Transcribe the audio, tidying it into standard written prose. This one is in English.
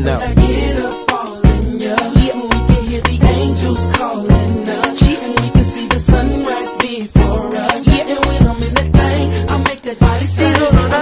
know. When I get up all in ya, yeah. We can hear the angels calling us, yeah. And we can see the sunrise before us, yeah. And when I'm in that thing, I make that body sing.